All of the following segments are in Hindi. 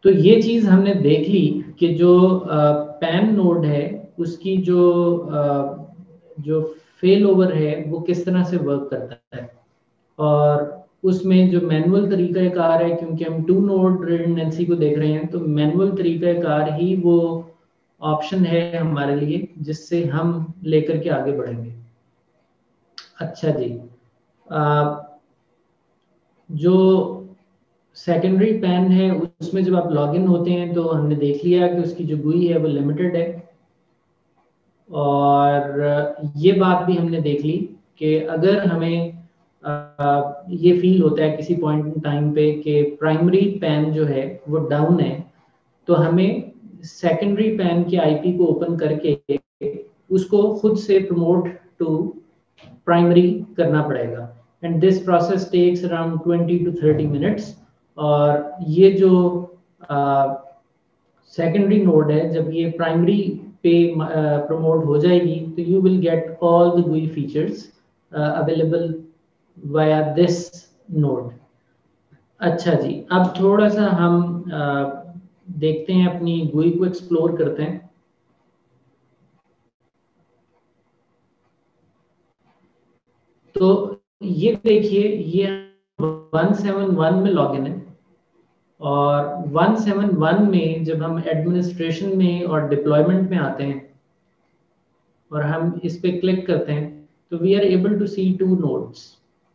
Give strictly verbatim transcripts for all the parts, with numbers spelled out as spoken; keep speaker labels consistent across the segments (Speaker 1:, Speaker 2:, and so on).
Speaker 1: तो ये चीज़ हमने देख ली कि जो पैन नोड है उसकी जो आ, जो फेल ओवर है वो किस तरह से वर्क करता है, और उसमें जो मैनुअल तरीक़ाकार है, क्योंकि हम टू नोड रिडंडेंसी को देख रहे हैं, तो मैनुअल तरीक़ाकार ही वो ऑप्शन है हमारे लिए जिससे हम लेकर के आगे बढ़ेंगे। अच्छा जी, आ, जो सेकेंडरी पैन है उसमें जब आप लॉगिन होते हैं तो हमने देख लिया कि उसकी जो गुई है वो लिमिटेड है, और ये बात भी हमने देख ली कि अगर हमें आ, ये फील होता है किसी पॉइंट इन टाइम पे कि प्राइमरी पैन जो है वो डाउन है, तो हमें सेकेंडरी पैन के आईपी को ओपन करके उसको खुद से प्रमोट टू प्राइमरी करना पड़ेगा, and this process takes around twenty to thirty minutes. और ये जो सेकेंडरी नोड है जब ये प्राइमरी पे प्रमोट हो जाएगी तो you will get all the GUI features available via this node. अच्छा जी, अब थोड़ा सा हम uh, देखते हैं, अपनी गुई को एक्सप्लोर करते हैं। तो ये देखिए, ये वन सेवन वन में लॉगिन है, और वन सेवन वन में जब हम एडमिनिस्ट्रेशन में और डिप्लॉयमेंट में आते हैं और हम इस पे क्लिक करते हैं तो we are able to see two nodes,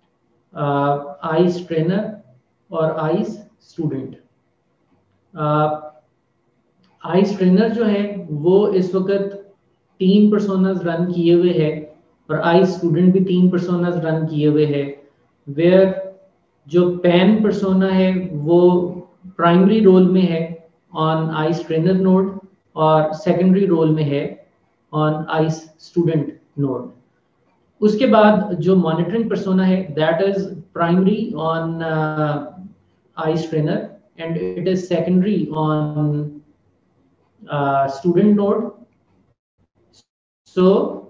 Speaker 1: ISE trainer और आईज स्टूडेंट। आईज ट्रेनर जो है वो इस वक्त तीन पर्सोनास रन किए हुए है, और आईज स्टूडेंट भी तीन पर्सोनास रन किए हुए है, वेयर जो पैन पर्सोना है वो प्राइमरी रोल में है ऑन आईज ट्रेनर नोड, और सेकेंडरी रोल में है ऑन आईज स्टूडेंट नोड। उसके बाद जो मॉनिटरिंग पर्सोना है that is primary on ISE trainer and it is secondary on student node. So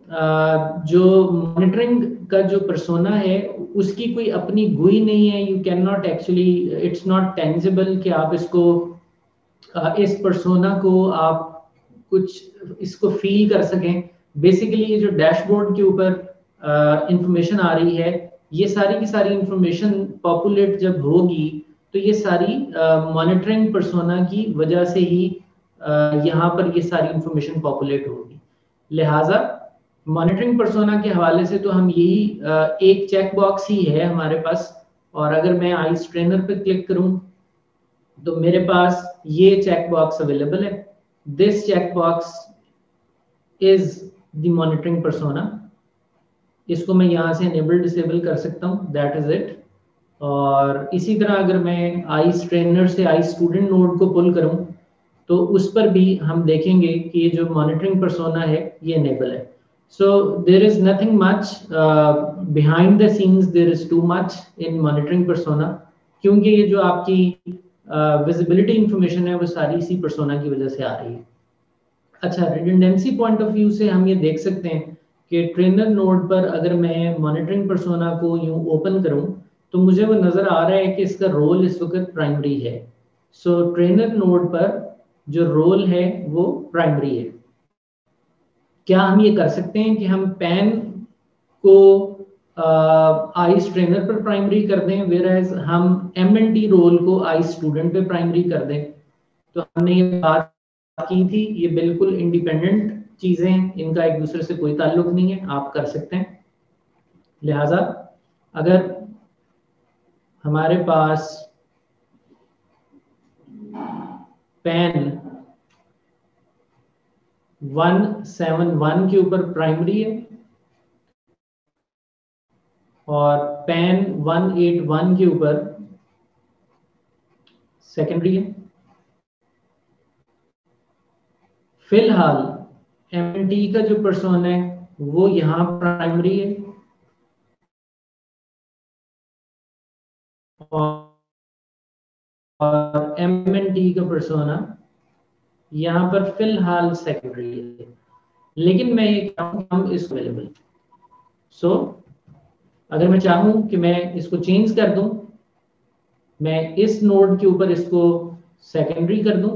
Speaker 1: जो मॉनिटरिंग का जो पर्सोना है उसकी कोई अपनी गुई नहीं है, you can not actually, it's not tangible कि आप इसको uh, इस पर्सोना को आप कुछ इसको फील कर सकें। बेसिकली ये जो डैशबोर्ड के ऊपर इंफॉर्मेशन uh, आ रही है, ये सारी की सारी इंफॉर्मेशन पॉपुलेट जब होगी तो ये सारी मॉनिटरिंग uh, पर्सोना की वजह से ही uh, यहाँ पर ये सारी इंफॉर्मेशन पॉपुलेट होगी। लिहाजा मॉनिटरिंग पर्सोना के हवाले से तो हम यही एक चेक बॉक्स ही है हमारे पास, और अगर मैं आईज ट्रेनर पे क्लिक करूं तो मेरे पास ये चेक बॉक्स अवेलेबल है। This check box is the monitoring persona. इसको मैं यहाँ से इनेबल डिसेबल कर सकता हूँ, दैट इज इट। और इसी तरह अगर मैं आईज ट्रेनर से आईज स्टूडेंट नोड को पुल करूँ तो उस पर भी हम देखेंगे कि ये जो मॉनिटरिंग पर्सोना है ये इनेबल है। So there is nothing much uh, behind the scenes, there is too much in monitoring persona, क्योंकि ये जो आपकी विजिबिलिटी uh, इंफॉर्मेशन है वो सारी इसी पर्सोना की वजह से आ रही है। अच्छा, रिडंडेंसी पॉइंट ऑफ व्यू से हम ये देख सकते हैं कि ट्रेनर नोड पर अगर मैं मॉनिटरिंग पर्सोना को यूं ओपन करूं तो मुझे वो नजर आ रहा है कि इसका रोल इस वक्त प्राइमरी है। सो ट्रेनर नोड पर जो रोल है वो प्राइमरी है। क्या हम ये कर सकते हैं कि हम पैन को आईज ट्रेनर पर प्राइमरी कर दें, वेयर एज हम एम एन टी रोल को आईज स्टूडेंट पे प्राइमरी कर दें? तो हमने ये बात की थी, ये बिल्कुल इंडिपेंडेंट चीजें, इनका एक दूसरे से कोई ताल्लुक नहीं है, आप कर सकते हैं। लिहाजा अगर हमारे पास पैन वन सेवन वन के ऊपर प्राइमरी है और पैन वन एट वन के ऊपर सेकेंडरी है, फिलहाल एम एन टी का जो पर्सन है वो यहां प्राइमरी है और एम एन टी का पर्सोना यहाँ पर फिलहाल सेकेंडरी है। लेकिन मैं ये कहूँ हम इसको अवेलेबल, सो अगर मैं चाहूँ कि मैं इसको चेंज कर दूं, मैं इस नोड के ऊपर इसको सेकेंडरी कर दूं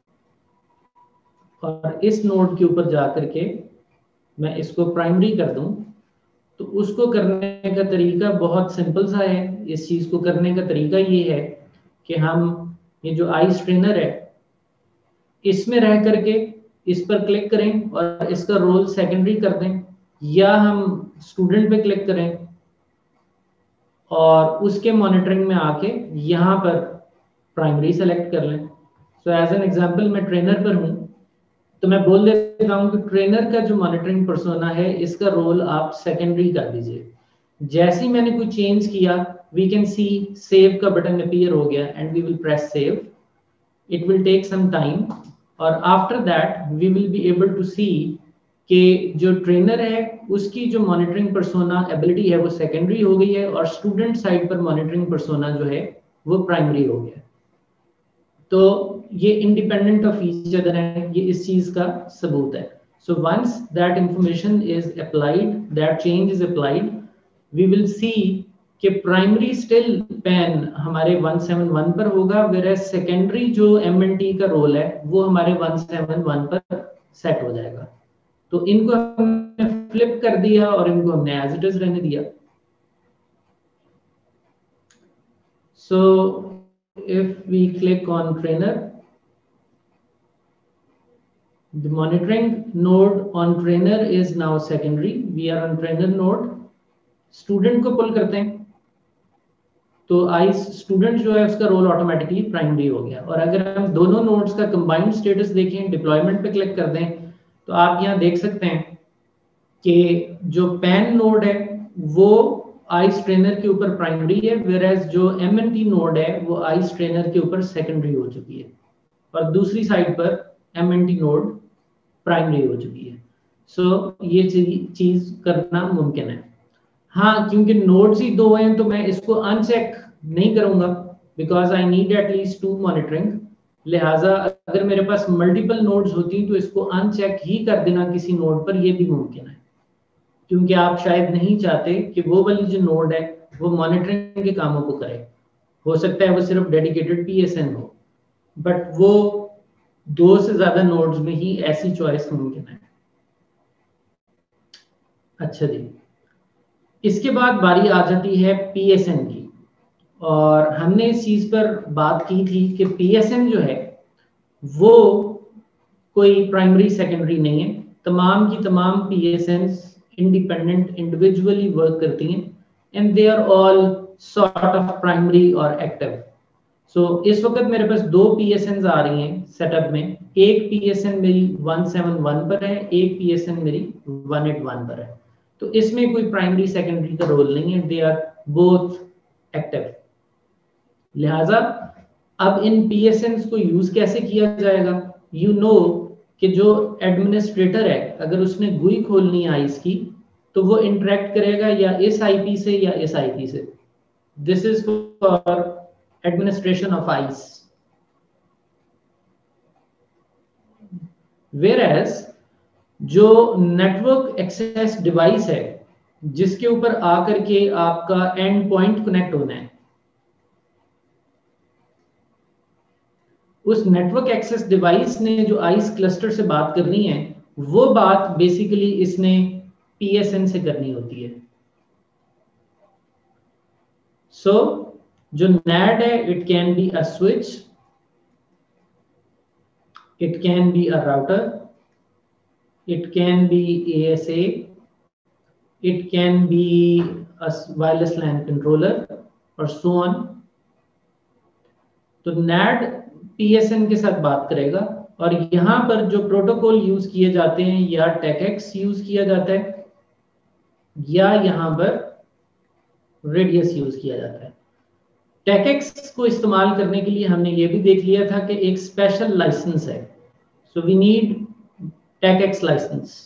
Speaker 1: और इस नोड के ऊपर जाकर के मैं इसको प्राइमरी कर दूं, तो उसको करने का तरीका बहुत सिंपल सा है। इस चीज को करने का तरीका ये है कि हम ये जो आई स्ट्रेनर है इसमें रह करके इस पर क्लिक करें और इसका रोल सेकेंडरी कर दें, या हम स्टूडेंट पे क्लिक करें और उसके मॉनिटरिंग में आके यहाँ पर प्राइमरी सेलेक्ट कर लें। सो एज एन एग्जांपल मैं ट्रेनर पर हूँ, तो मैं बोल देता हूँ कि ट्रेनर का जो मॉनिटरिंग पर्सोना है इसका रोल आप सेकेंडरी कर दीजिए। जैसे ही मैंने कोई चेंज किया, वी कैन सी सेव का बटन अपीयर हो गया and we will press save. It will take some time और after that we will be able to see कि जो ट्रेनर है उसकी जो मॉनिटरिंग पर्सोना एबिलिटी है वो सेकेंडरी हो गई है और स्टूडेंट साइड पर मॉनिटरिंग पर्सोना जो है वो प्राइमरी हो गया। तो ये इंडिपेंडेंट ऑफ ईच अदर है, ये इस चीज का सबूत है। So once that information is applied, that change is applied, we will see कि प्राइमरी स्टिल पेन हमारे वन सेवन वन पर होगा, वेयर सेकेंडरी जो एम एन टी का रोल है वो हमारे वन सेवन वन पर सेट हो जाएगा। तो इनको हमने फ्लिप कर दिया और इनको हमने एज इट इज रहने दिया। So if we click on trainer, the monitoring node on trainer is now secondary. We are on trainer node. Student को पुल करते हैं तो आई स्टूडेंट जो है उसका रोल ऑटोमेटिकली प्राइमरी हो गया। और अगर हम दोनों नोड्स का कंबाइंड स्टेटस देखें, डिप्लॉयमेंट पे क्लिक कर दें, तो आप यहाँ देख सकते हैं कि जो पैन नोड है वो आई स्ट्रेनर के ऊपर प्राइमरी है, वेयरएज जो एम एन टी नोड है वो आई स्ट्रेनर के ऊपर सेकेंडरी हो चुकी है और दूसरी साइड पर M N T node primary हो चुकी है। सो so, ये चीज करना मुमकिन है। हाँ, क्योंकि नोड्स ही दो हैं तो मैं इसको अनचेक नहीं करूंगा because I need at least two monitoring. लिहाजा अगर मेरे पास मल्टीपल नोड्स होती तो इसको अनचेक ही कर देना किसी नोड पर, यह भी मुमकिन है, क्योंकि आप शायद नहीं चाहते कि वो वाली जो नोड है वो मॉनिटरिंग के कामों को करे। हो सकता है वो सिर्फ डेडिकेटेड पी एस एन हो, बट वो दो से ज्यादा नोड्स में ही ऐसी चॉइस मुमकिन है। अच्छा जी, इसके बाद बारी आ जाती है पी एस एन की, और हमने इस चीज पर बात की थी कि पी एस एन जो है वो कोई प्राइमरी सेकेंडरी नहीं है। तमाम की तमाम P S N independent individually work करती हैं and they are all sort of primary और एक्टिव। सो इस वक्त मेरे पास दो पी एस एन आ रही हैं सेटअप में। एक पी एस एन मेरी वन सेवन वन पर है, एक पी एस एन मेरी वन एट वन पर है। तो इसमें कोई प्राइमरी सेकेंडरी का रोल नहीं है, दे आर बोथ एक्टिव। लिहाजा अब इन पी एस एन को यूज कैसे किया जाएगा? यू you नो know कि जो एडमिनिस्ट्रेटर है अगर उसने गुई खोलनी है आईस की तो वो इंटरेक्ट करेगा या इस आईपी से या इस आईपी से। This is for administration of ISE. Whereas जो नेटवर्क एक्सेस डिवाइस है जिसके ऊपर आकर के आपका एंड पॉइंट कनेक्ट होना है, उस नेटवर्क एक्सेस डिवाइस ने जो आईस क्लस्टर से बात करनी है वो बात बेसिकली इसने पी एस एन से करनी होती है। सो so, जो नैड है it can be a switch, it can be a router, it can be A S A, it can be a wireless LAN controller और सो ऑन। तो नैड पी एस एन के साथ बात करेगा और यहां पर जो प्रोटोकॉल यूज किए जाते हैं या टेकएक्स यूज किया जाता है या यहां पर रेडियस यूज किया जाता है। टेकएक्स को इस्तेमाल करने के लिए हमने ये भी देख लिया था कि एक स्पेशल लाइसेंस है, so we need TACACS license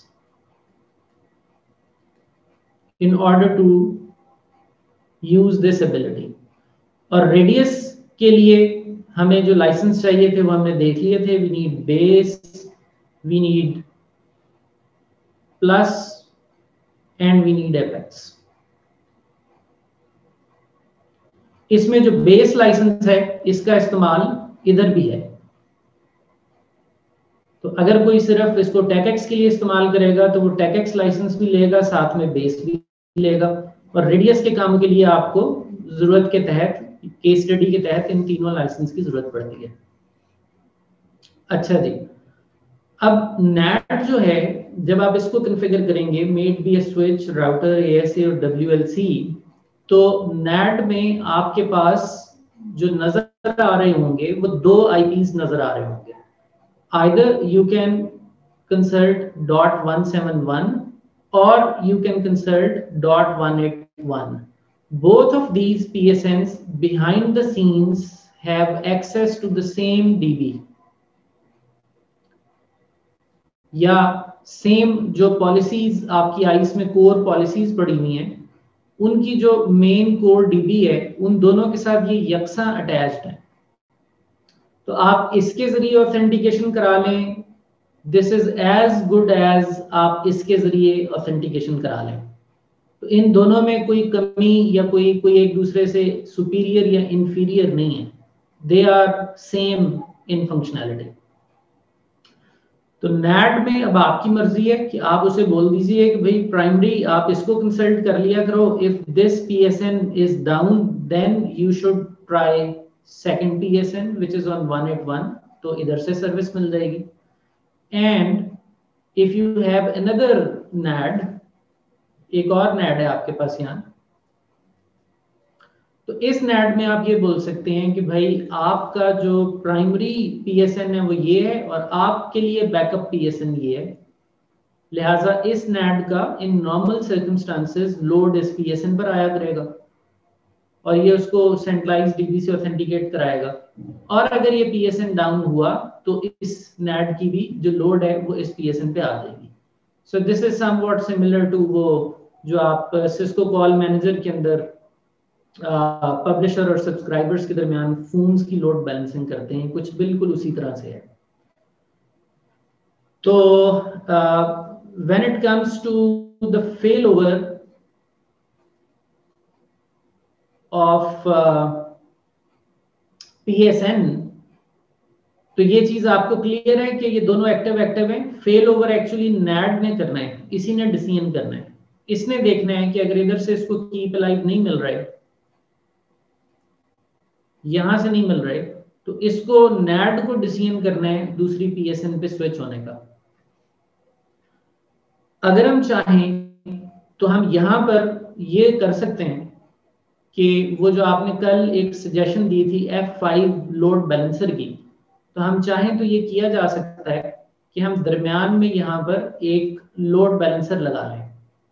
Speaker 1: in order to use this ability. और रेडियस के लिए हमें जो लाइसेंस चाहिए थे वो हमने देख लिए थे। We need base, we need plus and we need apex. इसमें जो बेस लाइसेंस है इसका इस्तेमाल इधर भी है। तो अगर कोई सिर्फ इसको टेकएक्स के लिए इस्तेमाल करेगा तो वो टेकएक्स लाइसेंस भी लेगा, साथ में बेस भी लेगा। और रेडियस के काम के लिए आपको जरूरत के तहत, केस स्टडी के तहत इन तीनों लाइसेंस की जरूरत पड़ती है। अच्छा जी, अब नैट जो है, जब आप इसको कॉन्फ़िगर करेंगे, might be a switch, router, ASA और डब्ल्यूएलसी, तो नैट में आपके पास जो नजर आ रहे होंगे वो दो आईपीस नजर आ रहे होंगे। Either you can consult dot one seven one or you can consult dot one eight one. Both of these P S Ns behind the scenes have access to the same D B या सेम जो पॉलिसीज आपकी आईस में कोर पॉलिसीज पड़ी हुई हैं, उनकी जो मेन कोर डीबी है, उन दोनों के साथ ये यकसा अटैच्ड है। तो आप इसके जरिए ऑथेंटिकेशन करा लें, this is as good as आप इसके जरिए ऑथेंटिकेशन करा लें। तो इन दोनों में कोई कमी या कोई कोई एक दूसरे से सुपीरियर या इंफीरियर नहीं है, they are same in functionality. तो नैट में अब आपकी मर्जी है कि आप उसे बोल दीजिए कि भाई प्राइमरी आप इसको कंसल्ट कर लिया करो, if this PSN is down then you should try second PSN which is on one eight one, तो इधर से सर्विस मिल जाएगी। And if you have another NAD, एक और नैड है आपके पास यहाँ, तो इस नैड में आप ये बोल सकते हैं कि भाई आपका जो प्राइमरी पीएसएन है वो ये है और आपके लिए बैकअप पीएसएन ये है, लिहाजा इस नैड का इन नॉर्मल सर्कमस्टांसेस लोड इस पीएसएन पर आया करेगा और ये उसको सेंट्रलाइज्ड डीबी से ऑथेंटिकेट कराएगा। और अगर ये पीएसएन डाउन हुआ तो इस नैड की भी जो लोड है वो इस पीएसएन पे आ जाएगी। So this is somewhat similar to वो जो आप सिस्को कॉल मैनेजर के अंदर पब्लिशर uh, और सब्सक्राइबर्स के दरमियान फोन्स की लोड बैलेंसिंग करते हैं, कुछ बिल्कुल उसी तरह से है। तो when it comes to the fail over of PSN, तो ये चीज आपको क्लियर है कि ये दोनों एक्टिव एक्टिव हैं। फेल ओवर एक्चुअली नैड ने करना है, इसी ने डिसीजन करना है, इसने देखना है कि अगर इधर से इसको कीप अलाइव नहीं मिल रहा है, यहां से नहीं मिल रहे, तो इसको नैड को डिसीजन करना है दूसरी पीएसएन पे स्विच होने का। अगर हम चाहें तो हम यहां पर ये कर सकते हैं कि वो जो आपने कल एक सजेशन दी थी एफ फाइव लोड बैलेंसर की, तो हम चाहें तो ये किया जा सकता है कि हम दरमियान में यहां पर एक लोड बैलेंसर लगा लें।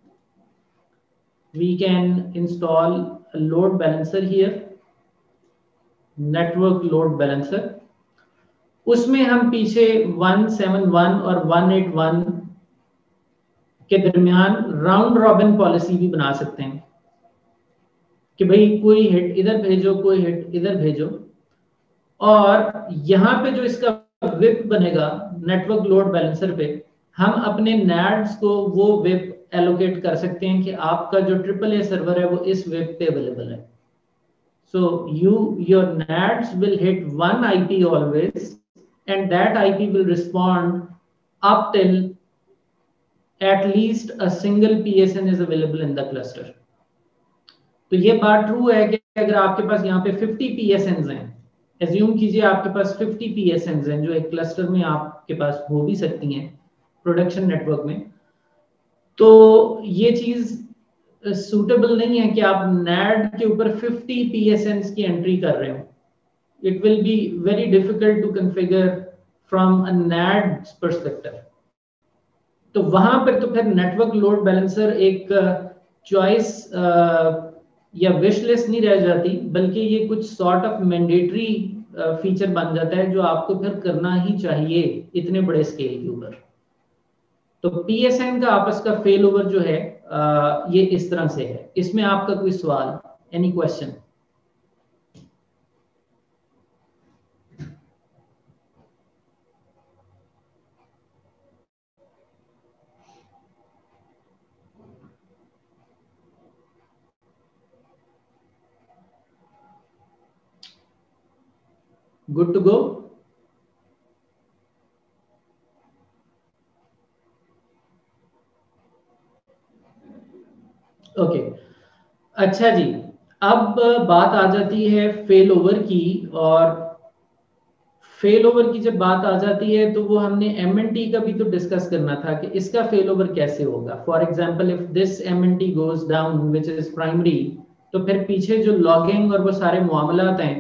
Speaker 1: We can install load balancer here, network load balancer. उसमें हम पीछे one seven one और one eight one के दरमियान राउंड रॉबिन पॉलिसी भी बना सकते हैं कि भाई कोई हिट इधर भेजो, कोई हिट इधर भेजो, और यहाँ पे जो इसका विप बनेगा नेटवर्क लोड बैलेंसर पे, हम अपने नैड्स को वो विप एलोकेट कर सकते हैं कि आपका जो ट्रिपल ए सर्वर है वो इस विप पे अवेलेबल है। So you, your N A Ds will hit one I P always, and that I P will respond up till at least a single P S N is available in the cluster. तो ये बात ट्रू है कि अगर आपके पास यहाँ पे fifty P S Ns हैं, एज्यूम कीजिए आपके पास fifty P S Ns हैं जो एक क्लस्टर में आपके पास हो भी सकती हैं प्रोडक्शन नेटवर्क में, तो ये चीज सूटेबल नहीं है कि आप नैड के ऊपर fifty P S Ns की एंट्री कर रहे हो। It will be very difficult to configure from a NAD perspective. तो वहां पर तो फिर नेटवर्क लोड बैलेंसर एक चॉइस या विश लिस्ट नहीं रह जाती, बल्कि ये कुछ सॉर्ट ऑफ मैंडेटरी फीचर बन जाता है जो आपको फिर करना ही चाहिए इतने बड़े स्केल के ऊपर। तो पीएसएन का आपस का फेल ओवर जो है आ, ये इस तरह से है। इसमें आपका कोई सवाल, any question? Good to go? Okay, अच्छा जी, अब बात आ जाती है फेल ओवर की। और फेल ओवर की जब बात आ जाती है तो वो हमने एम एन टी का भी तो डिस्कस करना था कि इसका फेल ओवर कैसे होगा। For example if this M N T goes down which is primary, तो फिर पीछे जो लॉगिंग और वो सारे मामलात हैं,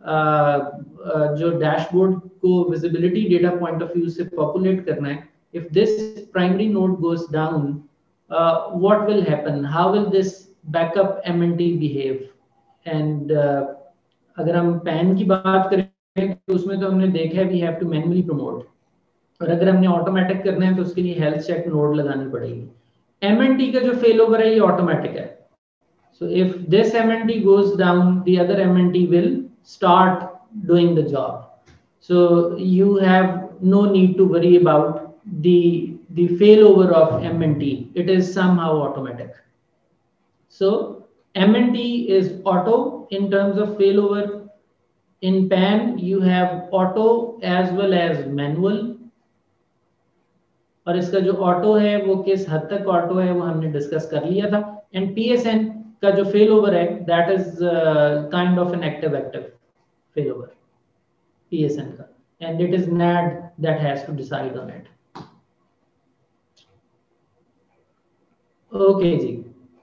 Speaker 1: जो डैशबोर्ड को visibility data point of view से पॉपुलेट करना है, if this primary node goes down, what will happen, how will this backup M N T behave. And अगर हम पैन की बात करें तो उसमें तो हमने देखा है we have to manually promote, और अगर हमने ऑटोमेटिक करना है तो उसके लिए हेल्थ चेक नोड लगानी पड़ेगी। एमएनटी का जो फेल ओवर है ये ऑटोमेटिक है, so if this MNT goes down the other MNT will start doing the job, so you have no need to worry about the the failover of M N T. It is somehow automatic. So M N T is auto in terms of failover. In PAN you have auto as well as manual, और इसका जो ऑटो है वो किस हद तक ऑटो है वो हमने डिस्कस कर लिया था। एंड पीएसएन का जो फेल ओवर है that is kind of an active active fail over PSN का, and it is NAD that has to decide on it. Okay जी,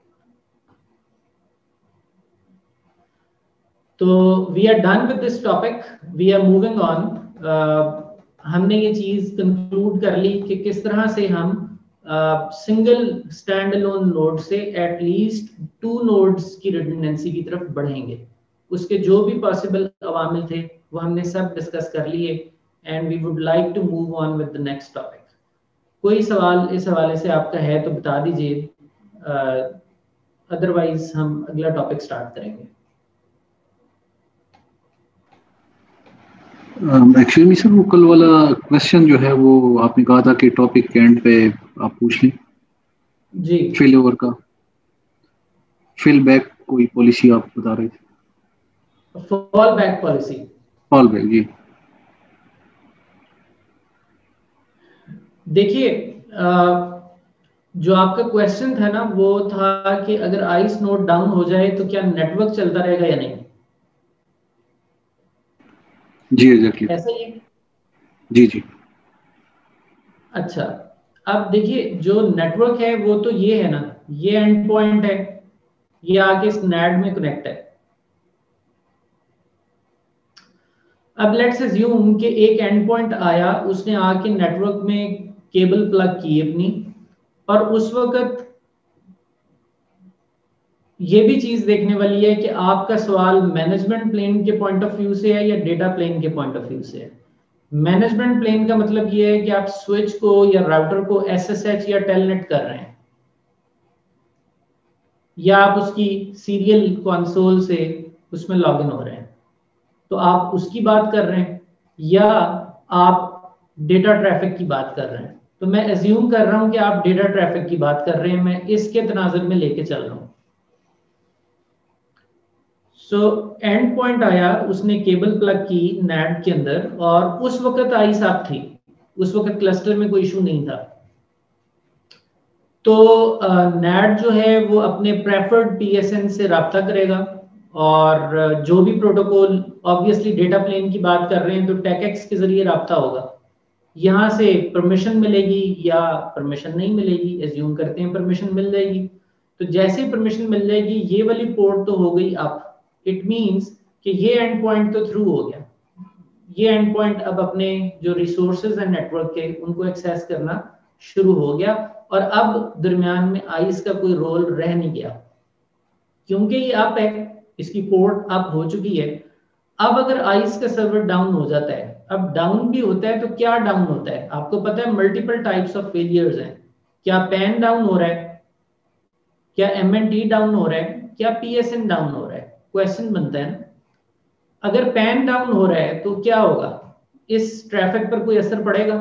Speaker 1: तो we are done with this topic, we are moving on. हमने ये चीज कंक्लूड कर ली कि किस तरह से हम सिंगल स्टैंड अलोन नोड से एटलीस्ट टू नोड्स की रिडंडेंसी की तरफ बढ़ेंगे। उसके जो भी पॉसिबल अवामिल थे वो हमने सब डिस्कस कर लिए, and we would like to move on with the next topic. कोई सवाल इस हवाले से आपका है तो बता दीजिए, अदरवाइज uh, हम अगला टॉपिक स्टार्ट करेंगे।
Speaker 2: एक्चुअली um, सर वो कल वाला क्वेश्चन जो है वो आपने कहा था कि टॉपिक के एंड पे आप पूछ लें
Speaker 1: जी,
Speaker 2: फेल ओवर का, फेल बैक कोई पॉलिसी आप बता रहे थे।
Speaker 1: Fall back policy,
Speaker 2: fall back जी।
Speaker 1: देखिए जो आपका क्वेश्चन था ना वो था कि अगर आइस नोड डाउन हो जाए तो क्या नेटवर्क चलता रहेगा या नहीं।
Speaker 2: जी एग्जैक्टली
Speaker 1: ऐसा ही
Speaker 2: जी जी।
Speaker 1: अच्छा, अब देखिए जो नेटवर्क है वो तो ये है ना, ये एंड पॉइंट है, ये आके इस नैड में कनेक्ट है। अब लेट्स अज्यूम कि एक एंड पॉइंट आया, उसने आके नेटवर्क में केबल प्लग की अपनी, और उस वक्त ये भी चीज देखने वाली है कि आपका सवाल मैनेजमेंट प्लेन के पॉइंट ऑफ व्यू से है या डेटा प्लेन के पॉइंट ऑफ व्यू से है। मैनेजमेंट प्लेन का मतलब ये है कि आप स्विच को या राउटर को एसएसएच या टेलनेट कर रहे हैं, या आप उसकी सीरियल कंसोल से उसमें लॉगिन हो रहे हैं, तो आप उसकी बात कर रहे हैं या आप डेटा ट्रैफिक की बात कर रहे हैं। तो मैं एज्यूम कर रहा हूं कि आप डेटा ट्रैफिक की बात कर रहे हैं, मैं इसके तनाजुर में लेके चल रहा हूं। सो एंड पॉइंट आया, उसने केबल प्लग की नैड के अंदर, और उस वक्त आई साहब थी, उस वक्त क्लस्टर में कोई इशू नहीं था। तो नैड जो है वो अपने प्रेफर्ड पीएसएन से राब्ता करेगा, और जो भी प्रोटोकॉल, ऑब्वियसली डेटा प्लेन की बात कर रहे हैं तो टेकएक्स के जरिए राब्ता होगा। यहाँ से परमिशन मिलेगी या परमिशन नहीं मिलेगी, एज्यूम करते हैं परमिशन मिल जाएगी। तो जैसे ही परमिशन मिल जाएगी, ये वाली पोर्ट तो हो गई अप, इट मींस कि ये एंड पॉइंट तो थ्रू हो गया। ये एंड पॉइंट अब अपने जो रिसोर्सेज हैं नेटवर्क के उनको एक्सेस करना शुरू हो गया, और अब दरमियान में आइस का कोई रोल रह नहीं गया, क्योंकि ये अप है, इसकी पोर्ट अप हो चुकी है। अब अगर आइस का सर्वर डाउन हो जाता है, अब डाउन भी होता है तो क्या डाउन होता है आपको पता है, मल्टीपल टाइप्स ऑफ फेलियर्स हैं। क्या पैन डाउन हो रहा है, क्या एमएनटी डाउन हो रहा है, क्या पीएसएन डाउन हो रहा है। क्वेश्चन बनता है ना, अगर पैन डाउन हो रहा है तो क्या होगा, इस ट्रैफिक पर कोई असर पड़ेगा?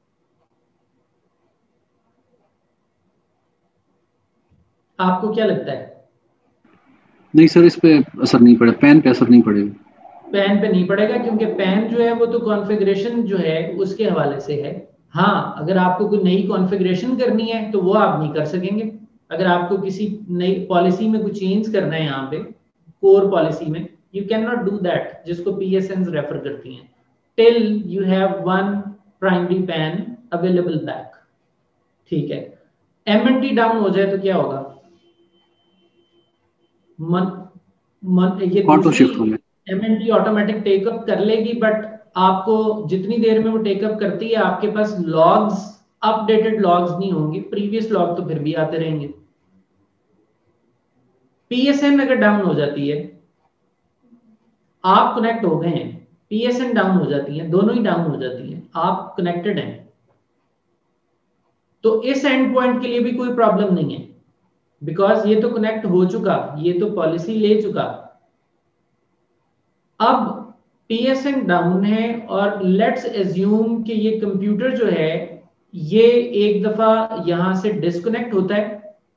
Speaker 1: आपको क्या लगता है?
Speaker 2: नहीं सर, इस पे असर नहीं पड़ेगा, पैन पे असर नहीं पड़ेगा।
Speaker 1: पैन पे नहीं पड़ेगा क्योंकि पैन जो है वो तो कॉन्फ़िगरेशन जो है उसके हवाले से है। हाँ, अगर आपको कोई नई कॉन्फ़िगरेशन करनी है तो वो आप नहीं कर सकेंगे, अगर आपको किसी नई पॉलिसी में कुछ चेंज करना है यहाँ पे कोर पॉलिसी में, you can not do that, जिसको पीएसएन रेफर करती हैं, till you have one primary PAN available back. ठीक है, एमएनटी डाउन हो जाए तो क्या होगा? मन, मन, ये दूसरी एमएनटी ऑटोमेटिक टेकअप कर लेगी, बट आपको जितनी देर में वो टेकअप करती है आपके पास लॉग्स, अपडेटेड लॉग्स नहीं होंगे, प्रीवियस लॉग तो फिर भी आते रहेंगे। पीएसएन अगर डाउन हो जाती है, आप कनेक्ट हो गए हैं, पीएसएन डाउन हो जाती है, दोनों ही डाउन हो जाती है, आप कनेक्टेड हैं, तो इस एंड पॉइंट के लिए भी कोई प्रॉब्लम नहीं है, बिकॉज ये तो कनेक्ट हो चुका, ये तो पॉलिसी ले चुका। अब पीएसएन डाउन है और लेट्स एज्यूम कि ये कंप्यूटर जो है ये एक दफा यहां से डिस्कनेक्ट होता है,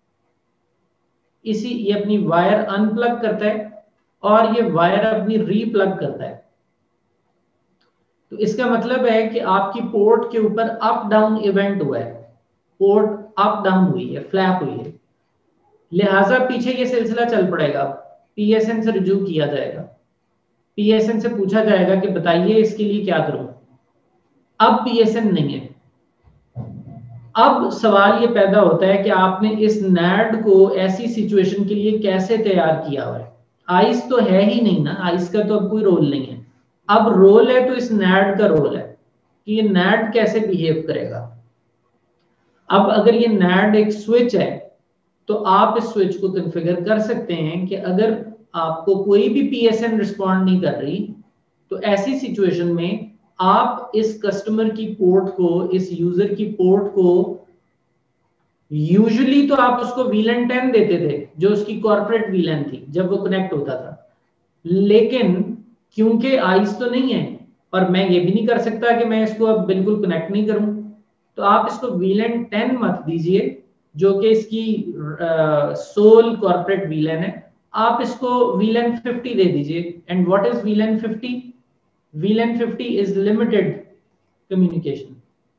Speaker 1: इसी ये अपनी वायर अनप्लग करता है और ये वायर अपनी रीप्लग करता है। तो इसका मतलब है कि आपकी पोर्ट के ऊपर अप डाउन इवेंट हुआ है, पोर्ट अप डाउन हुई है, फ्लैप हुई है, लिहाजा पीछे ये सिलसिला चल पड़ेगा, पीएसएन से रिज्यू किया जाएगा, पीएसएन से पूछा जाएगा कि बताइए इसके लिए क्या करूं। अब पीएसएन नहीं है, अब सवाल ये पैदा होता है कि आपने इस नैड को ऐसी सिचुएशन के लिए कैसे तैयार किया हुआ है। आइस तो है ही नहीं ना, आइस का तो अब कोई रोल नहीं है, अब रोल है तो इस नैड का रोल है कि ये नैड कैसे बिहेव करेगा। अब अगर ये नैड एक स्विच है तो आप इस स्विच को कॉन्फ़िगर कर सकते हैं कि अगर आपको कोई भी पीएसएन रिस्पॉन्ड नहीं कर रही तो ऐसी सिचुएशन में आप इस कस्टमर की पोर्ट को, इस यूजर की पोर्ट को, यूजुअली तो आप उसको वीलन टेन देते थे जो उसकी कॉर्पोरेट वीलन थी जब वो कनेक्ट होता था, लेकिन क्योंकि आइस तो नहीं है और मैं ये भी नहीं कर सकता कि मैं इसको अब बिल्कुल कनेक्ट नहीं करूं, तो आप इसको वीलन टेन मत दीजिए जो कि इसकी सोल कॉर्पोरेट वीलन है, आप इसको वीलन फिफ्टी दे दीजिए। And what is VLAN fifty? VLAN fifty is limited communication.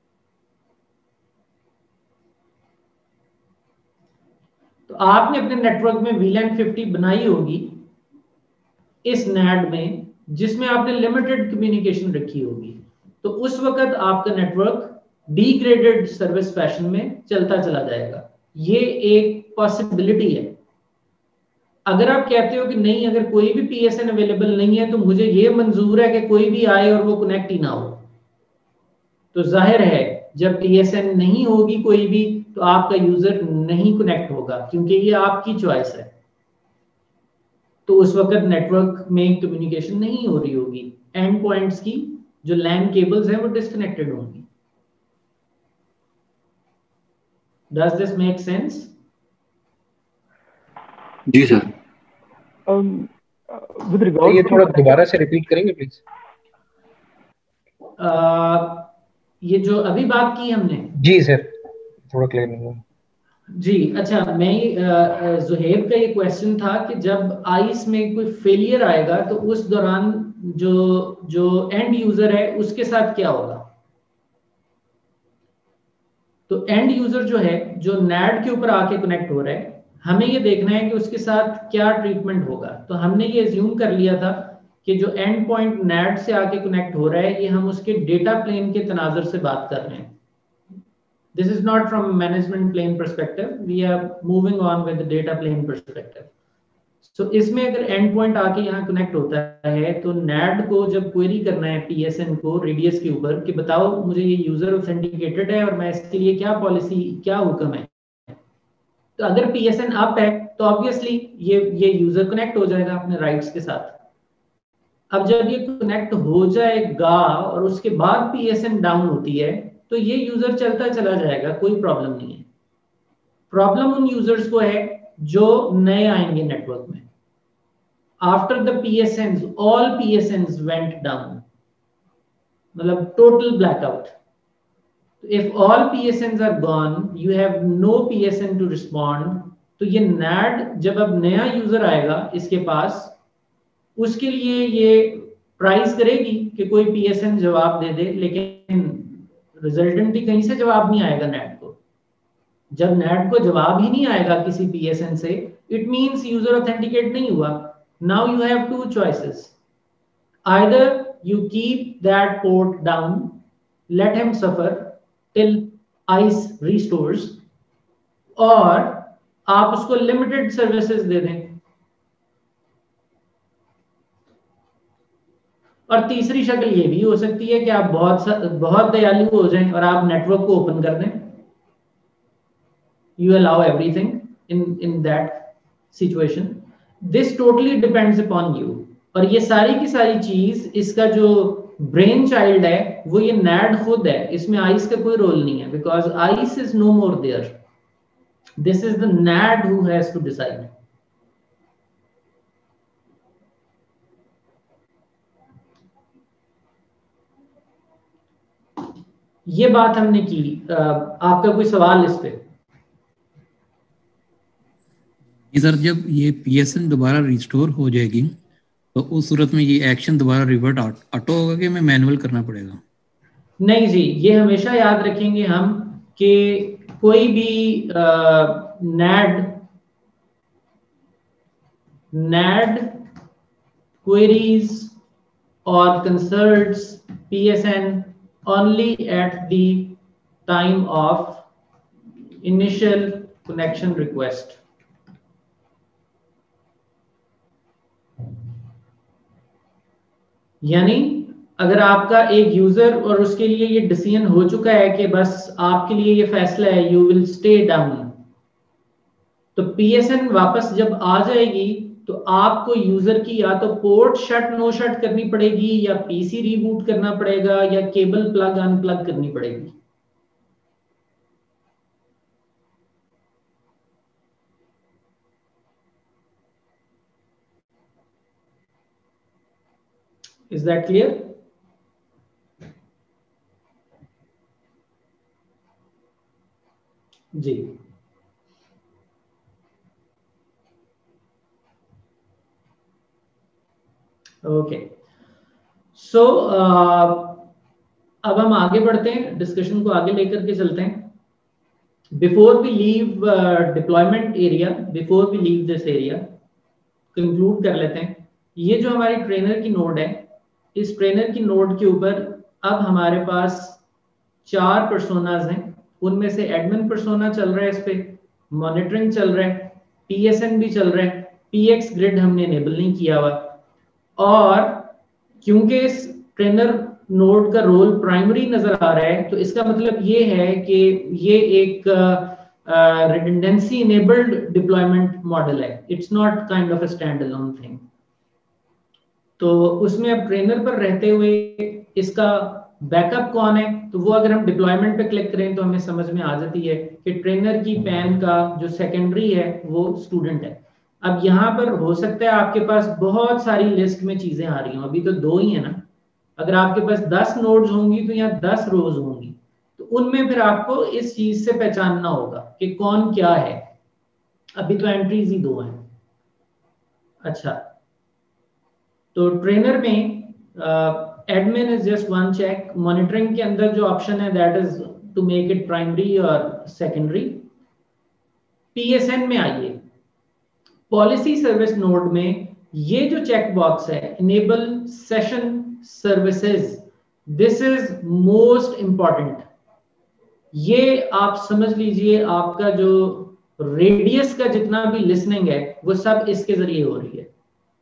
Speaker 1: तो आपने अपने नेटवर्क में वीलन फिफ्टी बनाई होगी इस नैड में जिसमें आपने लिमिटेड कम्युनिकेशन रखी होगी, तो उस वक्त आपका नेटवर्क डिग्रेडेड सर्विस फैशन में चलता चला जाएगा। ये एक पॉसिबिलिटी है। अगर आप कहते हो कि नहीं, अगर कोई भी पीएसएन अवेलेबल नहीं है तो मुझे ये मंजूर है कि कोई भी आए और वो कनेक्ट ही ना हो, तो जाहिर है जब पीएसएन नहीं होगी कोई भी तो आपका यूजर नहीं कनेक्ट होगा, क्योंकि ये आपकी चॉइस है। तो उस वक्त नेटवर्क में कम्युनिकेशन नहीं हो रही होगी, एंड पॉइंट्स की जो लैन केबल्स हैं वो डिस्कनेक्टेड होंगी। Does this make sense?
Speaker 2: जी सर।
Speaker 3: um, with regard
Speaker 4: ये थोड़ा दोबारा से रिपीट करेंगे प्लीज।
Speaker 1: uh, ये जो अभी बात की हमने,
Speaker 4: जी सर, थोड़ा क्लियर नहीं हुआ
Speaker 1: जी। अच्छा, मैं जुहेब का ये क्वेश्चन था कि जब आइस में कोई फेलियर आएगा तो उस दौरान जो जो एंड यूजर है उसके साथ क्या होगा। तो एंड यूजर जो है, जो नैड के ऊपर आके कनेक्ट हो रहा है, हमें ये देखना है कि उसके साथ क्या ट्रीटमेंट होगा। तो हमने ये अज्यूम कर लिया था कि जो एंड पॉइंट नैड से आके कनेक्ट हो रहा है ये हम उसके डेटा प्लेन के तनाजुर से बात कर रहे हैं। This is not from management plane perspective, we are moving on with the data plane perspective. So इसमें अगर एंड पॉइंट आके यहाँ कनेक्ट होता है तो नैड को जब क्वेरी करना है पीएसएन को रेडियस के ऊपर कि बताओ मुझे ये यूजर ऑथेंटिकेटेड है और मैं इसके लिए क्या पॉलिसी, क्या हुक्म है, तो अगर पीएसएन अप है तो ऑब्वियसली ये ये यूजर कनेक्ट हो जाएगा अपने राइट्स के साथ। अब जब ये कनेक्ट हो जाएगा और उसके बाद पीएसएन डाउन होती है तो ये यूजर चलता चला जाएगा, कोई प्रॉब्लम नहीं है। प्रॉब्लम उन यूजर्स को है जो नए आएंगे नेटवर्क में। After the PSNs, all PSNs went down, मतलब total blackout. If all PSNs are gone, you have no PSN to respond, तो ये नैड जब अब नया यूजर आएगा इसके पास, उसके लिए ये प्राइस करेगी कि कोई पीएसएन जवाब दे दे, लेकिन रिजल्टेंटली कहीं से जवाब नहीं आएगा नैड को। जब नेट को जवाब ही नहीं आएगा किसी पीएसएन से, इट मींस यूजर ऑथेंटिकेट नहीं हुआ. Now you have two choices. Either you keep that port down, let him suffer till ICE restores, और आप उसको लिमिटेड सर्विसेज दे दें. और तीसरी शक्ल ये भी हो सकती है कि आप बहुत बहुत दयालु हो जाएं और आप नेटवर्क को ओपन कर दें. You allow everything in in that situation. This totally depends upon you. और ये सारी की सारी चीज, इसका जो ब्रेन चाइल्ड है वो ये नैड खुद है. इसमें आइस का कोई रोल नहीं है, because ISE is no more there. This is the NAD who has to decide. ये बात हमने की. आपका कोई सवाल इस पे?
Speaker 5: सर, जब ये पीएसएन दोबारा रिस्टोर हो जाएगी तो उस सूरत में ये एक्शन दोबारा रिवर्ट ऑटो होगा कि मैं मैनुअल करना पड़ेगा?
Speaker 1: नहीं जी, ये हमेशा याद रखेंगे हम कि कोई भी नैड नैड क्वेरीज और consults PSN only at the time of initial connection request. यानी अगर आपका एक यूजर और उसके लिए ये डिसीजन हो चुका है कि बस आपके लिए ये फैसला है, यू विल स्टे डाउन, तो पीएसएन वापस जब आ जाएगी तो आपको यूजर की या तो पोर्ट शट नो शट करनी पड़ेगी, या पीसी रीबूट करना पड़ेगा, या केबल प्लग अनप्लग करनी पड़ेगी. Is that clear? जी. ओके, सो अब हम आगे बढ़ते हैं, डिस्कशन को आगे लेकर के चलते हैं. Before we leave deployment area, before we leave this area, conclude कर लेते हैं. ये जो हमारी ट्रेनर की नोड है, इस ट्रेनर की नोड के ऊपर अब हमारे पास चार पर्सोनाज हैं. उनमें से एडमिन पर्सोना चल रहा है, इस पे मॉनिटरिंग चल रहा है, पीएसएन भी चल रहा है, पीएक्स ग्रिड हमने इनेबल नहीं किया हुआ. और क्योंकि इस ट्रेनर नोड का रोल प्राइमरी नजर आ रहा है, तो इसका मतलब ये है कि ये एक रिडंडेंसी इनेबल्ड डिप्लॉयमेंट मॉडल है. It's not kind of a stand alone thing. तो उसमें अब ट्रेनर पर रहते हुए इसका बैकअप कौन है, तो वो अगर हम डिप्लॉयमेंट पे क्लिक करें तो हमें समझ में आ जाती है कि ट्रेनर की पैन का जो सेकेंडरी है वो स्टूडेंट है. अब यहाँ पर हो सकता है आपके पास बहुत सारी लिस्ट में चीजें आ रही हो, अभी तो दो ही है ना. अगर आपके पास दस नोड्स होंगी तो यहाँ दस रोज होंगी, तो उनमें फिर आपको इस चीज से पहचानना होगा कि कौन क्या है. अभी तो एंट्रीज ही दो हैं. अच्छा, तो ट्रेनर में admin is just one check. Monitoring के अंदर जो ऑप्शन है that is to make it primary और सेकेंडरी. पीएसएन में आइए, पॉलिसी सर्विस नोड में ये जो चेक बॉक्स है, enable session services, this is most important. ये आप समझ लीजिए, आपका जो रेडियस का जितना भी लिसनिंग है वो सब इसके जरिए हो रही है.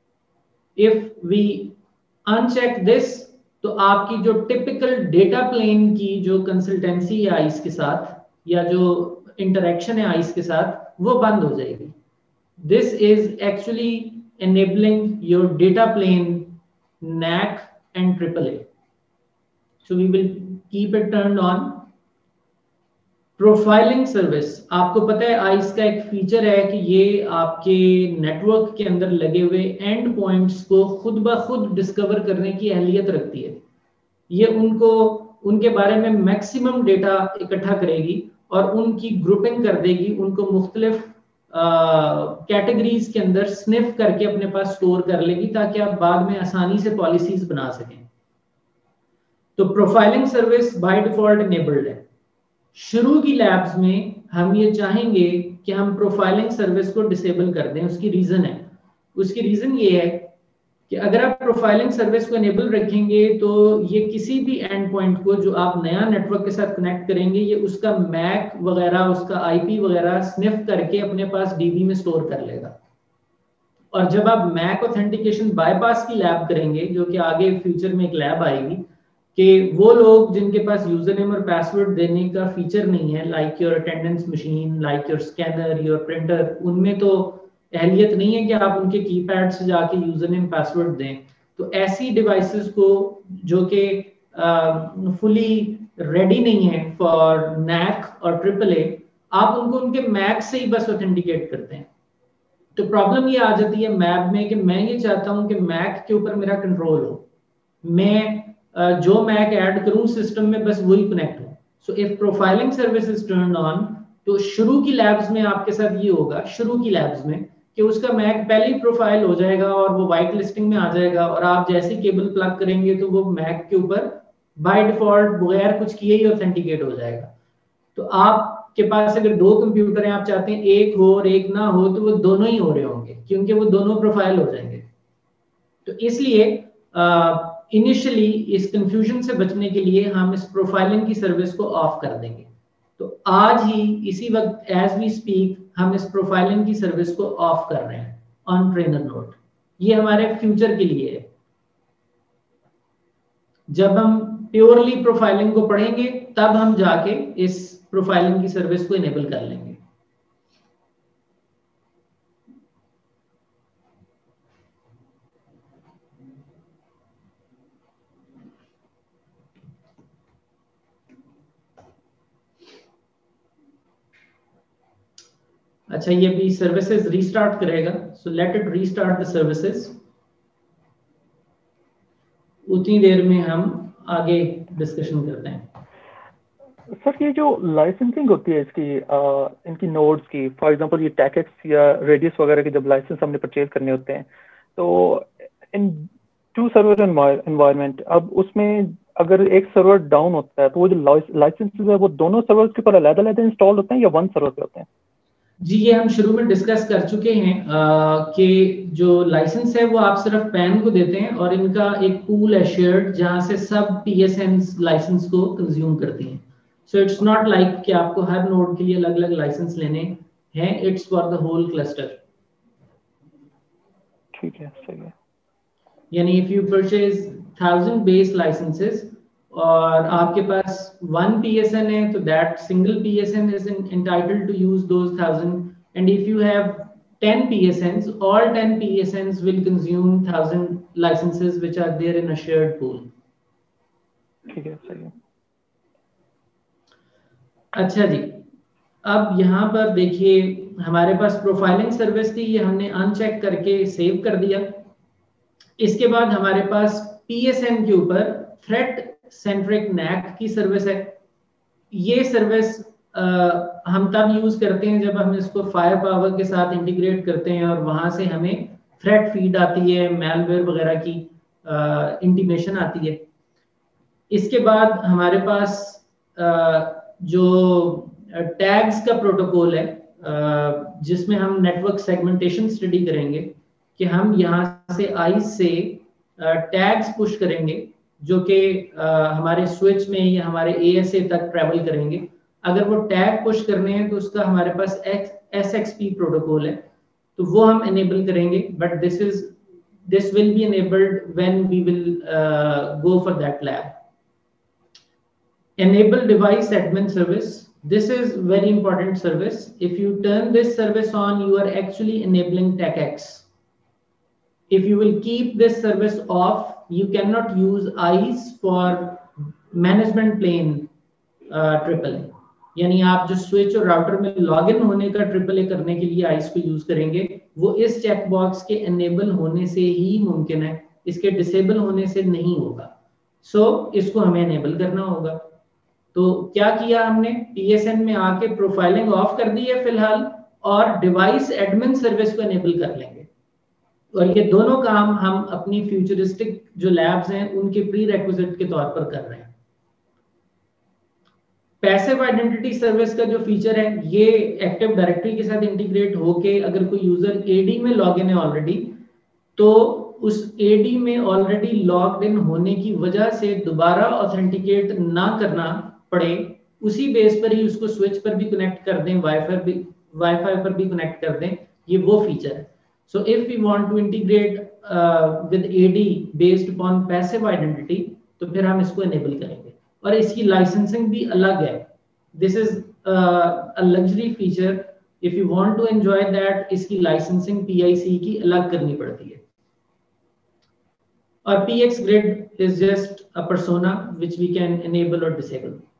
Speaker 1: इफ वी अनचेक दिस, तो आपकी जो टिपिकल डेटा प्लेन की जो कंसल्टेंसी है आइस के साथ, या जो इंटरेक्शन है आइस के साथ, वो बंद हो जाएगी. This is actually enabling your data plane N A C and triple A. So we will keep it turned on. Profiling service, आपको पता है आइस का एक फीचर है कि ये आपके नेटवर्क के अंदर लगे हुए एंड पॉइंट्स को खुद ब खुद डिस्कवर करने की अहलियत रखती है. ये उनको उनके बारे में मैक्सिमम डेटा इकट्ठा करेगी और उनकी ग्रुपिंग कर देगी, उनको मुख्तलिफ कैटेगरीज uh, के अंदर स्निफ करके अपने पास स्टोर कर लेगी, ताकि आप बाद में आसानी से पॉलिसीज बना सकें. तो profiling service by default enabled है. शुरू की लैब्स में हम ये चाहेंगे कि हम प्रोफाइलिंग सर्विस को डिसेबल कर दें। उसकी रीजन है उसकी रीजन ये है कि अगर आप प्रोफाइलिंग सर्विस को इनेबल रखेंगे तो ये किसी भी एंड पॉइंट को जो आप नया नेटवर्क के साथ कनेक्ट करेंगे, ये उसका मैक वगैरह, उसका आईपी वगैरह स्निफ करके अपने पास डीबी में स्टोर कर लेगा। और जब आप मैक ऑथेंटिकेशन बाईपास की लैब करेंगे, जो कि आगे फ्यूचर में एक लैब आएगी, कि वो लोग जिनके पास यूजर नेम और पासवर्ड देने का फीचर नहीं है, like your attendance machine, like your scanner, your printer, उनमें तो अहलियत नहीं है कि आप उनके कीपैड से जाके यूजर नेम पासवर्ड दें। तो ऐसी डिवाइसेस को जो कि फुली रेडी नहीं है फॉर नैक और ट्रिपल ए, आप उनको उनके मैक से ही बस ऑथेंटिकेट करते हैं। तो प्रॉब्लम ये आ जाती है मैप में कि मैं ये चाहता हूं कि मैक के ऊपर मेरा कंट्रोल हो, मैं uh, जो मैक ऐड करूं सिस्टम में बस वही कनेक्ट हो। So if profiling service is turn on, तो शुरू की लैब्स में आपके साथ ये होगा, शुरू की लैब्स में कि उसका मैक पहले ही प्रोफाइल हो जाएगा और वो वाइट लिस्टिंग में आ जाएगा, और आप जैसे केबल प्लग करेंगे तो वो मैक के ऊपर बाय डिफॉल्ट बगैर कुछ किए ही ऑथेंटिकेट हो जाएगा। तो आपके पास अगर दो कंप्यूटर हैं, आप चाहते हैं एक हो और एक ना हो, तो वो दोनों ही हो रहे होंगे क्योंकि वो दोनों प्रोफाइल हो जाएंगे। तो इसलिए इनिशियली इस कंफ्यूजन से बचने के लिए हम इस प्रोफाइलिंग की सर्विस को ऑफ कर देंगे। तो आज ही इसी वक्त एज वी स्पीक हम इस प्रोफाइलिंग की सर्विस को ऑफ कर रहे हैं ऑन ट्रेनर नोड। ये हमारे फ्यूचर के लिए है। जब हम प्योरली प्रोफाइलिंग को पढ़ेंगे तब हम जाके इस प्रोफाइलिंग की सर्विस को इनेबल कर लेंगे। अच्छा, ये भी सर्विसेज रीस्टार्ट करेगा, so let it restart the services. उतनी देर में हम आगे डिस्कशन करते हैं।
Speaker 3: सर, ये जो लाइसेंसिंग होती है इसकी आ, इनकी नोड्स की, फॉर एग्जांपल ये टैकेक्स या रेडियस वगैरह के जब लाइसेंस हमने परचेज करने होते हैं, तो इन टू सर्वर एनवायरनमेंट, अब उसमें अगर एक सर्वर डाउन होता है तो वो जो लाइसेंसेस है वो दोनों सर्वर के ऊपर अलग अलग इंस्टॉल होते हैं या वन सर्वर पे होते हैं?
Speaker 1: जी, ये हम शुरू में डिस्कस कर चुके हैं कि जो लाइसेंस है वो आप सिर्फ पैन को देते हैं और इनका एक पूल है शेयर्ड, जहां से सब पीएसएन्स लाइसेंस को कंज्यूम करती हैं। सो इट्स नॉट लाइक कि आपको हर नोड के लिए अलग अलग लाइसेंस लेने हैं, it's for the whole cluster.
Speaker 3: ठीक है, सही है।
Speaker 1: यानी if you purchase thousand base licenses और आपके पास वन P S N है, तो that single P S N is entitled to use those thousand, and if you have ten P S Ns, all ten P S Ns will consume thousand licenses which are there in a shared pool.
Speaker 3: ठीक है, सही है।
Speaker 1: अच्छा जी, अब यहाँ पर देखिए हमारे पास प्रोफाइलिंग सर्विस थी, ये हमने अनचेक करके सेव कर दिया। इसके बाद हमारे पास P S N के ऊपर थ्रेट सेंट्रिक नैक की सर्विस है। ये सर्विस हम तब यूज करते हैं जब हम इसको फायर पावर के साथ इंटीग्रेट करते हैं और वहां से हमें थ्रेट फीड आती है, मैलवेयर वगैरह की इंटीमेशन आती है। इसके बाद हमारे पास आ, जो टैग्स का प्रोटोकॉल है, आ, जिसमें हम नेटवर्क सेगमेंटेशन स्टडी करेंगे कि हम यहाँ से आइस से टैग्स पुश करेंगे जो कि हमारे स्विच में या हमारे A S A तक ट्रेवल करेंगे। अगर वो टैग पुश करने हैं तो उसका हमारे पास S X P प्रोटोकॉल है, तो वो हम एनेबल करेंगे, but this is this will be enabled when we will go for that lab. Enable device admin service. This is very important service. If you turn this service on, you are actually enabling TechX. If you will keep this service off, you cannot use ICE for management plane uh, triple A. यानी आप जो स्विच और राउटर में लॉगिन होने का ट्रिपल ए करने के लिए आइस को यूज करेंगे, वो इस चेक बॉक्स के एनेबल होने से ही मुमकिन है, इसके डिसेबल होने से नहीं होगा। सो so, इसको हमें एनेबल करना होगा। तो क्या किया हमने, पीएसएन में आके प्रोफाइलिंग ऑफ कर दी है फिलहाल, और डिवाइस एडमिन सर्विस को एनेबल कर लेंगे। और ये दोनों काम हम अपनी फ्यूचरिस्टिक जो लैब्स हैं उनके प्री रेक्विजिट के तौर पर कर रहे हैं। पैसिव आइडेंटिटी सर्विस का जो फीचर है ये एक्टिव डायरेक्टरी के साथ इंटीग्रेट होके अगर कोई यूजर एडी में लॉग इन है ऑलरेडी, तो उस एडी में ऑलरेडी लॉग्ड इन होने की वजह से दोबारा ऑथेंटिकेट ना करना पड़े, उसी बेस पर ही उसको स्विच पर भी कनेक्ट कर दें, वाईफाई भी वाईफाई पर भी कनेक्ट कर दें, ये वो फीचर है. So if we want to integrate with AD based upon passive identity, तो फिर हम इसको इनेबल करेंगे. और इसकी लाइसेंसिंग भी अलग है. This is a luxury feature. If you want to enjoy that, इसकी लाइसेंसिंग पीआईसी की अलग करनी पड़ती है. और PX grid is just a persona which we can enable or disable.